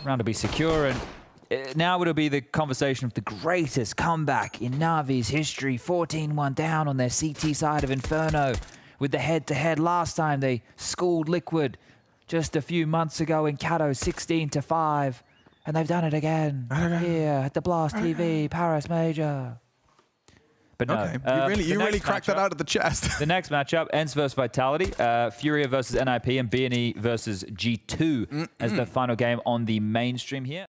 round to be secure, and now it'll be the conversation of the greatest comeback in NaVi's history. 14-1 down on their CT side of Inferno with the head-to-head. Last time they schooled Liquid just a few months ago in Cato, 16-5. And they've done it again here at the Blast TV Paris Major. But no, okay. You really cracked that out of the chest. The next matchup, Ence versus Vitality, Furia versus NIP, and B&E versus G2 as the final game on the mainstream here.